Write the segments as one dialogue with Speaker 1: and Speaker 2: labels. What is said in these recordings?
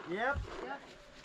Speaker 1: Yep. Yep.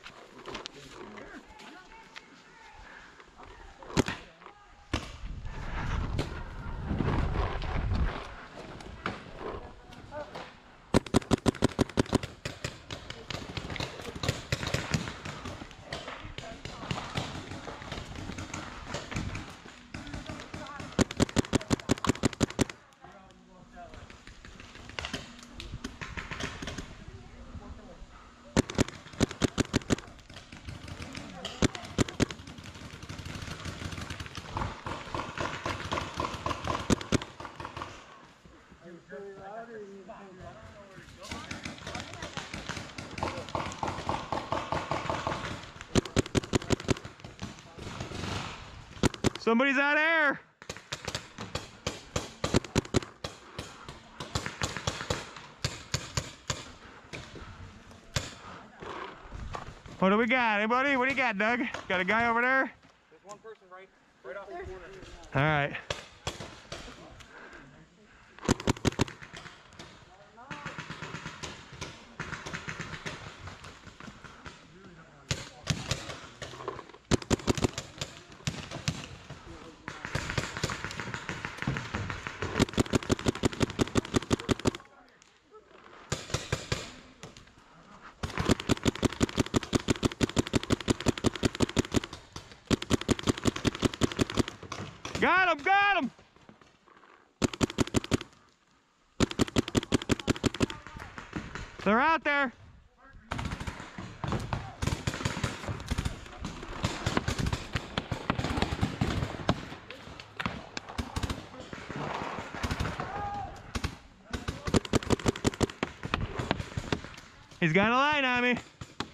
Speaker 2: Somebody's out of air. What do we got? Anybody? What do you got, Doug? Got a guy over there?
Speaker 1: There's one person right off the corner.
Speaker 2: All right. Got him, got him! They're out there. He's got a line on me.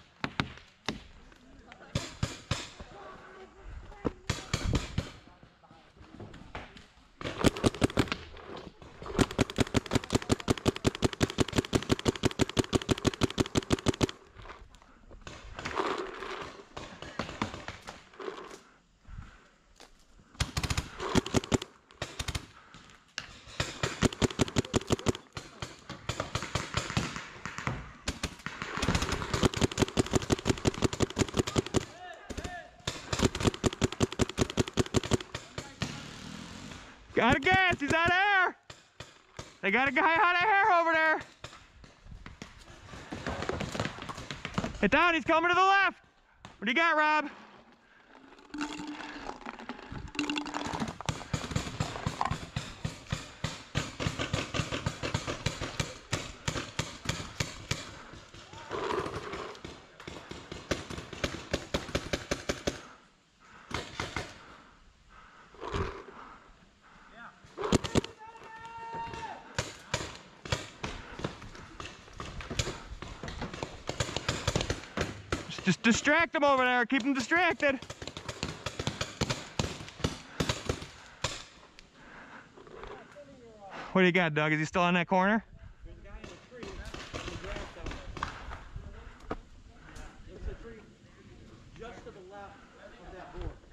Speaker 2: Got a gas, he's out of air. They got a guy out of air over there. Hit down, he's coming to the left. What do you got, Rob? Just distract him over there, keep him distracted. What do you got, Doug? Is he still on that corner?
Speaker 1: There's a guy in a tree. There's grass down there. It's a tree just to the left of that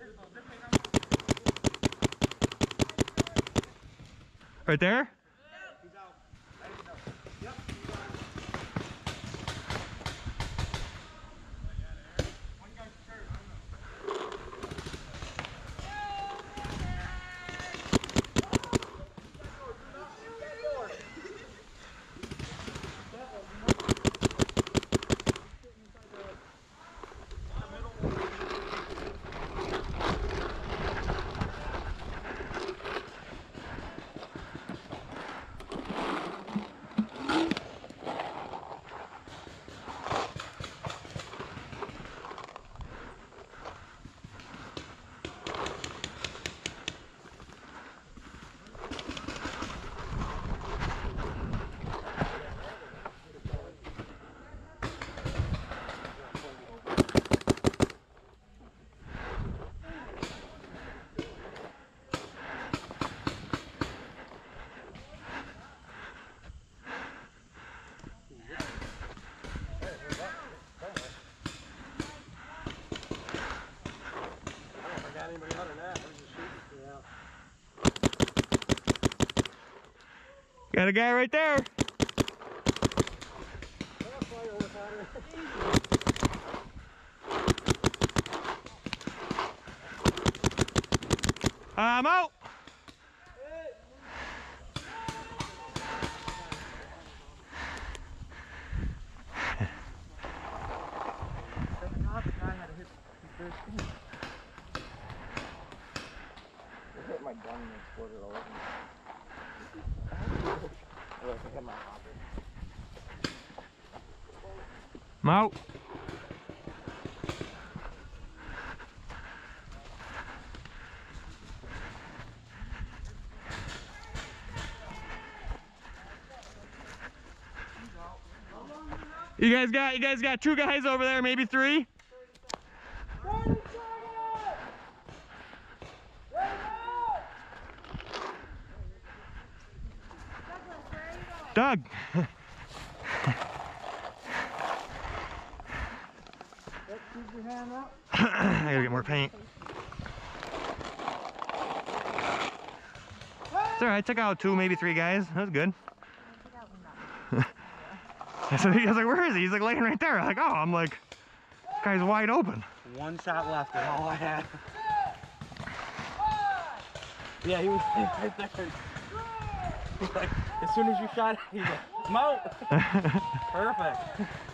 Speaker 1: board.
Speaker 2: Right there?
Speaker 1: He's out. Yep, he's out. Anybody other than that, we're just shooting.
Speaker 2: Got a guy right there.
Speaker 1: Yeah.
Speaker 2: I'm out.
Speaker 3: Hit my gun and exploded all over me. Look, I hit my hopper.
Speaker 2: I'm out. You guys got 2 guys over there, maybe 3? Doug. I gotta get more paint. It's alright, I took out 2, maybe 3 guys. That was good. So he was like, where is he? He's like laying right there. I'm like, oh, I'm like, this guy's wide open.
Speaker 3: 1 shot left and all I had. Yeah, he was right there. He's like, as soon as you shot, he's like, I'm out. Perfect.